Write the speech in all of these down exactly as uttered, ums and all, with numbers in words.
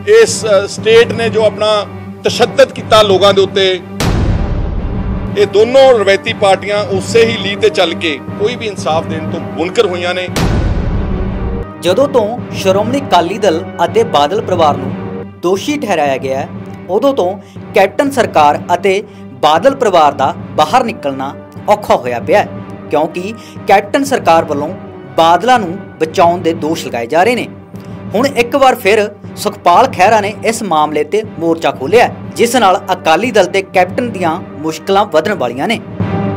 इस स्टेट ने जो अपना तशद्दद किया लोगों के उत्ते, ये दोनों रवायती पार्टियां उसे ही लीह ते चल के कोई भी इंसाफ देने तो मुनकर हुई ने। ਜਦੋਂ ਤੋਂ ਸ਼੍ਰੋਮਣੀ ਅਕਾਲੀ ਦਲ ਅਤੇ ਬਾਦਲ ਪਰਿਵਾਰ ਨੂੰ ਦੋਸ਼ੀ ਠਹਿਰਾਇਆ ਗਿਆ ਹੈ, ਉਦੋਂ ਤੋਂ ਕੈਪਟਨ ਸਰਕਾਰ ਅਤੇ ਬਾਦਲ ਪਰਿਵਾਰ ਦਾ ਬਾਹਰ ਨਿਕਲਣਾ ਔਖਾ ਹੋਇਆ ਪਿਆ ਹੈ, ਕਿਉਂਕਿ ਕੈਪਟਨ ਸਰਕਾਰ ਵੱਲੋਂ ਬਾਦਲਾਂ ਨੂੰ ਬਚਾਉਣ ਦੇ ਦੋਸ਼ ਲਗਾਏ ਜਾ ਰਹੇ ਨੇ। ਹੁਣ ਇੱਕ ਵਾਰ ਫਿਰ ਸੁਖਪਾਲ ਖਹਿਰਾ ਨੇ ਇਸ ਮਾਮਲੇ ਤੇ ਮੋਰਚਾ ਖੋਲ੍ਹਿਆ, ਜਿਸ ਨਾਲ ਅਕਾਲੀ ਦਲ ਤੇ ਕੈਪਟਨ ਦੀਆਂ ਮੁਸ਼ਕਲਾਂ ਵਧਣ ਵਾਲੀਆਂ ਨੇ।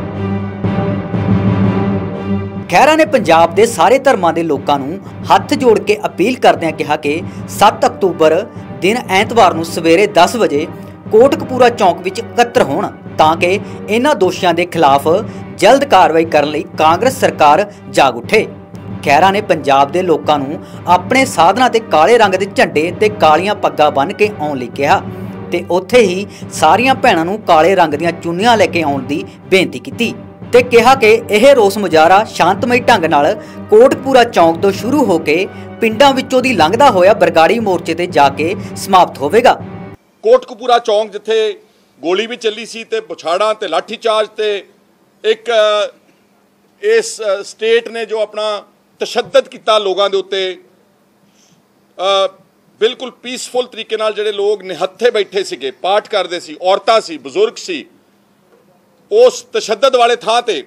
ਖਹਿਰਾ ਨੇ ਪੰਜਾਬ ਦੇ ਸਾਰੇ ਧਰਮਾਂ ਦੇ ਲੋਕਾਂ ਨੂੰ ਹੱਥ ਜੋੜ ਕੇ ਅਪੀਲ ਕਰਦਿਆਂ ਕਿਹਾ ਕਿ ਸੱਤ ਅਕਤੂਬਰ ਦਿਨ ਐਤਵਾਰ ਨੂੰ ਸਵੇਰੇ ਦਸ ਵਜੇ ਕੋਟਕਪੂਰਾ ਚੌਂਕ ਵਿੱਚ ਇਕੱਤਰ ਹੋਣ, ਤਾਂ ਕਿ ਇਹਨਾਂ ਦੋਸ਼ੀਆਂ ਦੇ ਖਿਲਾਫ ਜਲਦ ਕਾਰਵਾਈ ਕਰਨ ਲਈ ਕਾਂਗਰਸ ਸਰਕਾਰ ਜਾਗ ਉੱਠੇ। ਖਹਿਰਾ ਨੇ ਪੰਜਾਬ ਦੇ ਲੋਕਾਂ ਨੂੰ ਆਪਣੇ ਸਾਧਨਾਂ ਤੇ ਕਾਲੇ ਰੰਗ ਦੇ ਝੰਡੇ ਤੇ ਕਾਲੀਆਂ ਪੱਗਾਂ ਬੰਨ੍ਹ ਕੇ ਆਉਣ ਲਈ ਕਿਹਾ ਤੇ ਉੱਥੇ ਹੀ ਸਾਰੀਆਂ ਭੈਣਾਂ ਨੂੰ ਕਾਲੇ ਰੰਗ ਦੀਆਂ ਚੁੰਨੀਆਂ ਲੈ ਕੇ ਆਉਣ ਦੀ ਬੇਨਤੀ ਕੀਤੀ ਤੇ ਕਿਹਾ ਕਿ ਇਹ ਰੋਸ ਮੁਜ਼ਾਹਰਾ ਸ਼ਾਂਤਮਈ ਢੰਗ ਨਾਲ ਕੋਟਕਪੂਰਾ ਚੌਂਕ ਤੋਂ ਸ਼ੁਰੂ ਹੋ ਕੇ ਪਿੰਡਾਂ ਵਿੱਚੋਂ ਦੀ ਲੰਘਦਾ ਹੋਇਆ ਬਰਗਾੜੀ ਮੋਰਚੇ ਤੇ ਜਾ ਕੇ ਸਮਾਪਤ ਹੋਵੇਗਾ। ਕੋਟਕਪੂਰਾ ਚੌਂਕ ਜਿੱਥੇ ਗੋਲੀ ਵੀ ਚੱਲੀ ਸੀ ਤੇ ਪੁਛਾੜਾਂ ਤੇ ਲਾਠੀ ਚਾਰਜ ਤੇ ਇੱਕ ਇਸ ਸਟੇਟ ਨੇ ਜੋ ਆਪਣਾ ਤਸ਼ੱਦਦ ਕੀਤਾ ਲੋਕਾਂ ਦੇ ਉੱਤੇ, ਬਿਲਕੁਲ ਪੀਸਫੁਲ ਤਰੀਕੇ ਨਾਲ ਜਿਹੜੇ ਲੋਕ ਨਿਹੱਥੇ ਬੈਠੇ ਸੀਗੇ, ਪਾਠ ਕਰਦੇ ਸੀ, ਔਰਤਾਂ ਸੀ, ਬਜ਼ੁਰਗ ਸੀ, ਉਸ ਤਸ਼ੱਦਦ ਵਾਲੇ ਥਾਂ ਤੇ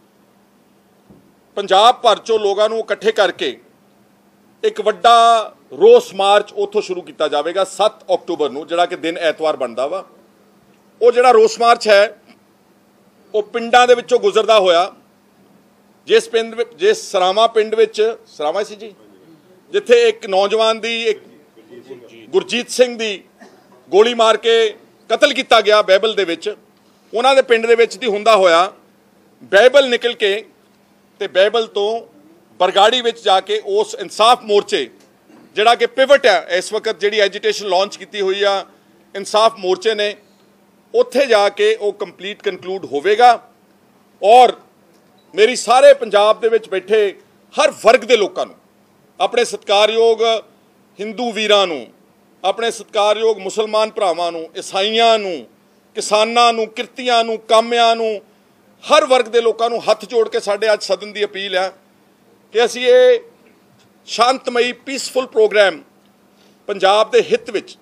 ਪੰਜਾਬ ਭਰ ਚੋਂ ਲੋਕਾਂ ਨੂੰ ਇਕੱਠੇ ਕਰਕੇ ਇੱਕ ਵੱਡਾ ਰੋਸ ਮਾਰਚ ਉੱਥੋਂ ਸ਼ੁਰੂ ਕੀਤਾ ਜਾਵੇਗਾ ਸੱਤ ਅਕਤੂਬਰ ਨੂੰ, ਜਿਹੜਾ ਕਿ ਦਿਨ ਐਤਵਾਰ ਬਣਦਾ ਵਾ। ਉਹ ਜਿਹੜਾ ਰੋਸ ਮਾਰਚ ਹੈ ਉਹ ਪਿੰਡਾਂ ਦੇ ਵਿੱਚੋਂ ਗੁਜ਼ਰਦਾ ਹੋਇਆ, ਜਿਸ ਪਿੰਡ ਵਿੱਚ ਜਿਸ ਸਰਾਵਾਂ ਪਿੰਡ ਵਿੱਚ ਸਰਾਵਾਂ ਸੀ ਜੀ, ਜਿੱਥੇ ਇੱਕ ਨੌਜਵਾਨ ਦੀ ਇੱਕ ਗੁਰਜੀਤ ਸਿੰਘ ਦੀ ਗੋਲੀ ਮਾਰ ਕੇ ਕਤਲ ਕੀਤਾ ਗਿਆ ਬਾਈਬਲ ਦੇ ਵਿੱਚ, ਉਹਨਾਂ ਦੇ ਪਿੰਡ ਦੇ ਵਿੱਚ ਦੀ ਹੁੰਦਾ ਹੋਇਆ ਬਾਈਬਲ ਨਿਕਲ ਕੇ ਤੇ ਬਾਈਬਲ ਤੋਂ ਬਰਗਾੜੀ ਵਿੱਚ ਜਾ ਕੇ ਉਸ ਇਨਸਾਫ ਮੋਰਚੇ, ਜਿਹੜਾ ਕਿ ਪਿਵਟ ਹੈ ਇਸ ਵਕਤ, ਜਿਹੜੀ ਐਜੀਟੇਸ਼ਨ ਲਾਂਚ ਕੀਤੀ ਹੋਈ ਆ ਇਨਸਾਫ ਮੋਰਚੇ ਨੇ, ਉੱਥੇ ਜਾ ਕੇ ਉਹ ਕੰਪਲੀਟ ਕਨਕਲੂਡ ਹੋਵੇਗਾ। ਔਰ ਮੇਰੀ ਸਾਰੇ ਪੰਜਾਬ ਦੇ ਵਿੱਚ ਬੈਠੇ ਹਰ ਵਰਗ ਦੇ ਲੋਕਾਂ ਨੂੰ, ਆਪਣੇ ਸਤਿਕਾਰਯੋਗ ਹਿੰਦੂ ਵੀਰਾਂ ਨੂੰ, ਆਪਣੇ ਸਤਿਕਾਰਯੋਗ ਮੁਸਲਮਾਨ ਭਰਾਵਾਂ ਨੂੰ, ਈਸਾਈਆਂ ਨੂੰ, ਕਿਸਾਨਾਂ ਨੂੰ, ਕਿਰਤੀਆਂ ਨੂੰ, ਕਾਮਿਆਂ ਨੂੰ, ਹਰ ਵਰਗ ਦੇ ਲੋਕਾਂ ਨੂੰ ਹੱਥ ਜੋੜ ਕੇ ਸਾਡੇ ਅੱਜ ਸਦਨ ਦੀ ਅਪੀਲ ਹੈ ਕਿ ਅਸੀਂ ਇਹ ਸ਼ਾਂਤਮਈ ਪੀਸਫੁਲ ਪ੍ਰੋਗਰਾਮ ਪੰਜਾਬ ਦੇ ਹਿੱਤ ਵਿੱਚ,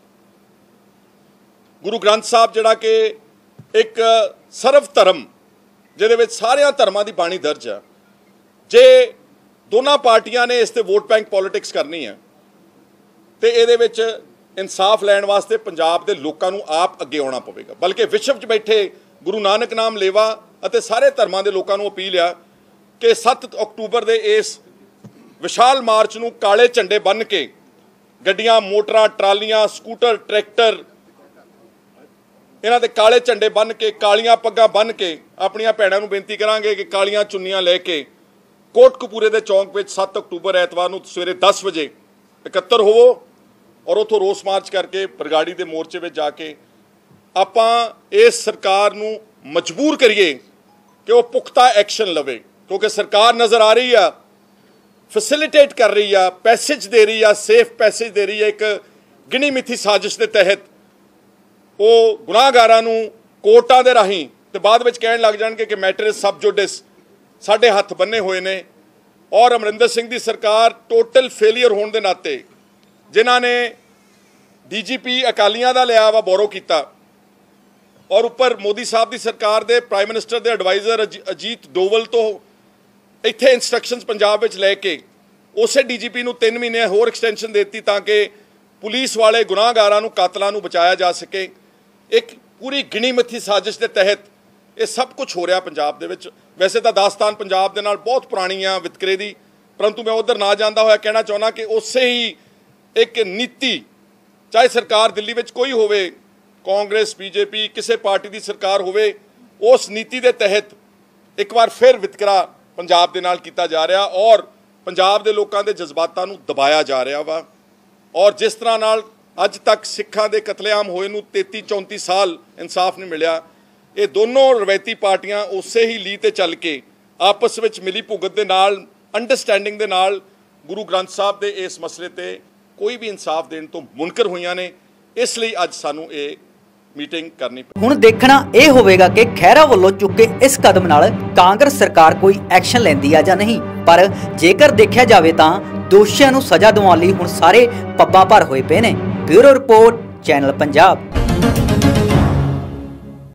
ਗੁਰੂ ਗ੍ਰੰਥ ਸਾਹਿਬ ਜਿਹੜਾ ਕਿ ਇੱਕ ਸਰਵ ਧਰਮ, ਜਿਹਦੇ ਵਿੱਚ ਸਾਰਿਆਂ ਧਰਮਾਂ ਦੀ ਬਾਣੀ ਦਰਜ ਆ, ਜੇ ਦੋਨਾਂ ਪਾਰਟੀਆਂ ਨੇ ਇਸ ਤੇ ਵੋਟ ਬੈਂਕ ਪੋਲਿਟਿਕਸ ਕਰਨੀ ਹੈ ਤੇ ਇਹਦੇ ਵਿੱਚ ਇਨਸਾਫ ਲੈਣ ਵਾਸਤੇ ਪੰਜਾਬ ਦੇ ਲੋਕਾਂ ਨੂੰ ਆਪ ਅੱਗੇ ਆਉਣਾ ਪਵੇਗਾ। ਬਲਕਿ ਵਿਸ਼ਵ 'ਚ ਬੈਠੇ ਗੁਰੂ ਨਾਨਕ ਨਾਮ ਲੇਵਾ ਅਤੇ ਸਾਰੇ ਧਰਮਾਂ ਦੇ ਲੋਕਾਂ ਨੂੰ ਅਪੀਲ ਆ ਕਿ ਸੱਤ ਅਕਤੂਬਰ ਦੇ ਇਸ ਵਿਸ਼ਾਲ ਮਾਰਚ ਨੂੰ ਕਾਲੇ ਝੰਡੇ ਬੰਨ੍ਹ ਕੇ, ਗੱਡੀਆਂ, ਮੋਟਰਾਂ, ਟਰਾਲੀਆਂ, ਸਕੂਟਰ, ਟਰੈਕਟਰ, ਇਹਨਾਂ ਦੇ ਕਾਲੇ ਝੰਡੇ ਬੰਨ੍ਹ ਕੇ, ਕਾਲੀਆਂ ਪੱਗਾਂ ਬੰਨ੍ਹ ਕੇ ਆਪਣੀਆਂ ਭੈਣਾਂ ਨੂੰ ਬੇਨਤੀ ਕਰਾਂਗੇ ਕਿ ਕਾਲੀਆਂ ਚੁੰਨੀਆਂ ਲੈ ਕੇ ਕੋਟਕਪੂਰੇ ਦੇ ਚੌਂਕ ਵਿੱਚ ਸੱਤ ਅਕਤੂਬਰ ਐਤਵਾਰ ਨੂੰ ਸਵੇਰੇ ਦਸ ਵਜੇ ਇਕੱਤਰ ਹੋਵੋ ਔਰ ਉੱਥੋਂ ਰੋਸ ਮਾਰਚ ਕਰਕੇ ਬਰਗਾੜੀ ਦੇ ਮੋਰਚੇ ਵਿੱਚ ਜਾ ਕੇ ਆਪਾਂ ਇਸ ਸਰਕਾਰ ਨੂੰ ਮਜਬੂਰ ਕਰੀਏ ਕਿ ਉਹ ਪੁਖਤਾ ਐਕਸ਼ਨ ਲਵੇ, ਕਿਉਂਕਿ ਸਰਕਾਰ ਨਜ਼ਰ ਆ ਰਹੀ ਆ, ਫੈਸਿਲਿਟੇਟ ਕਰ ਰਹੀ ਆ, ਪੈਸੇਜ ਦੇ ਰਹੀ ਆ, ਸੇਫ ਪੈਸੇਜ ਦੇ ਰਹੀ ਆ। ਇੱਕ ਗਿਣੀ ਮਿੱਥੀ ਸਾਜ਼ਿਸ਼ ਦੇ ਤਹਿਤ ਉਹ ਗੁਨਾਹਗਾਰਾਂ ਨੂੰ ਕੋਰਟਾਂ ਦੇ ਰਾਹੀਂ ਤੇ ਬਾਅਦ ਵਿੱਚ ਕਹਿਣ ਲੱਗ ਜਾਣਗੇ ਕਿ ਮੈਟਰ ਇਜ਼ ਸਬ ਜੁਡਿਸ, ਸਾਡੇ ਹੱਥ ਬੰਨੇ ਹੋਏ ਨੇ। ਔਰ ਅਮਰਿੰਦਰ ਸਿੰਘ ਦੀ ਸਰਕਾਰ ਟੋਟਲ ਫੇਲੀਅਰ ਹੋਣ ਦੇ ਨਾਤੇ, ਜਿਨ੍ਹਾਂ ਨੇ ਡੀ ਜੀ ਪੀ ਅਕਾਲੀਆਂ ਦਾ ਲਿਆ ਵਾ, ਬੋਰੋ ਕੀਤਾ, ਔਰ ਉੱਪਰ ਮੋਦੀ ਸਾਹਿਬ ਦੀ ਸਰਕਾਰ ਦੇ ਪ੍ਰਾਈਮ ਮਿਨਿਸਟਰ ਦੇ ਐਡਵਾਈਜ਼ਰ ਅਜੀਤ ਡੋਵਲ ਤੋਂ ਇੱਥੇ ਇੰਸਟਰਕਸ਼ਨਸ ਪੰਜਾਬ ਵਿੱਚ ਲੈ ਕੇ ਉਸੇ ਡੀ ਜੀ ਪੀ ਨੂੰ ਤਿੰਨ ਮਹੀਨੇ ਹੋਰ ਐਕਸਟੈਂਸ਼ਨ ਦੇ ਦਿੱਤੀ ਤਾਂ ਕਿ ਪੁਲਿਸ ਵਾਲੇ ਗੁਨਾਹਗਾਰਾਂ ਨੂੰ, ਕਾਤਲਾਂ ਨੂੰ ਬਚਾਇਆ ਜਾ ਸਕੇ। ਇੱਕ ਪੂਰੀ ਗਿਣੀ ਮਿੱਥੀ ਸਾਜ਼ਿਸ਼ ਦੇ ਤਹਿਤ ਇਹ ਸਭ ਕੁਝ ਹੋ ਰਿਹਾ ਪੰਜਾਬ ਦੇ ਵਿੱਚ। ਵੈਸੇ ਤਾਂ ਦਾਸਤਾਨ ਪੰਜਾਬ ਦੇ ਨਾਲ ਬਹੁਤ ਪੁਰਾਣੀ ਆ ਵਿਤਕਰੇ ਦੀ, ਪਰੰਤੂ ਮੈਂ ਉੱਧਰ ਨਾ ਜਾਂਦਾ ਹੋਇਆ ਕਹਿਣਾ ਚਾਹੁੰਦਾ ਕਿ ਉਸੇ ਹੀ ਇੱਕ ਨੀਤੀ, ਚਾਹੇ ਸਰਕਾਰ ਦਿੱਲੀ ਵਿੱਚ ਕੋਈ ਹੋਵੇ, ਕਾਂਗਰਸ, ਬੀਜੇਪੀ, ਕਿਸੇ ਪਾਰਟੀ ਦੀ ਸਰਕਾਰ ਹੋਵੇ, ਉਸ ਨੀਤੀ ਦੇ ਤਹਿਤ ਇੱਕ ਵਾਰ ਫਿਰ ਵਿਤਕਰਾ ਪੰਜਾਬ ਦੇ ਨਾਲ ਕੀਤਾ ਜਾ ਰਿਹਾ ਔਰ ਪੰਜਾਬ ਦੇ ਲੋਕਾਂ ਦੇ ਜਜ਼ਬਾਤਾਂ ਨੂੰ ਦਬਾਇਆ ਜਾ ਰਿਹਾ ਵਾ। ਔਰ ਜਿਸ ਤਰ੍ਹਾਂ ਨਾਲ ਅੱਜ ਤੱਕ ਸਿੱਖਾਂ ਦੇ ਕਤਲੇਆਮ ਹੋਏ ਨੂੰ ਤੇਤੀ ਚੌਂਤੀ ਸਾਲ ਇਨਸਾਫ ਨਹੀਂ ਮਿਲਿਆ, ਇਹ ਦੋਨੋਂ ਰਵਾਇਤੀ ਪਾਰਟੀਆਂ ਉਸੇ ਹੀ ਲੀਹ ਤੇ ਚੱਲ ਕੇ ਆਪਸ ਵਿੱਚ ਮਿਲੀ ਭੁਗਤ ਦੇ ਨਾਲ, ਅੰਡਰਸਟੈਂਡਿੰਗ ਦੇ ਨਾਲ ਗੁਰੂ ਗ੍ਰੰਥ ਸਾਹਿਬ ਦੇ ਇਸ ਮਸਲੇ ਤੇ ਕੋਈ ਵੀ ਇਨਸਾਫ ਦੇਣ ਤੋਂ ਮੁਨਕਰ ਹੋਈਆਂ ਨੇ। ਇਸ ਲਈ ਅੱਜ ਸਾਨੂੰ ਇਹ ਮੀਟਿੰਗ ਕਰਨੀ ਪਈ। ਹੁਣ ਦੇਖਣਾ ਇਹ ਹੋਵੇਗਾ ਕਿ ਖਹਿਰਾ ਵੱਲੋਂ ਚੁੱਕੇ ਇਸ ਕਦਮ ਨਾਲ ਕਾਂਗਰਸ ਸਰਕਾਰ ਕੋਈ ਐਕਸ਼ਨ ਲੈਂਦੀ ਆ ਜਾਂ ਨਹੀਂ। ਪਰ ਜੇਕਰ ਦੇਖਿਆ ਜਾਵੇ ਤਾਂ ਦੋਸ਼ੀਆਂ ਨੂੰ ਸਜ਼ਾ ਦਿਵਾਉਣ ਲਈ ਹੁਣ ਸਾਰੇ ਪੱਬਾਂ ਭਰ ਹੋਏ ਪਏ ਨੇ। Bureau report, channel Punjab.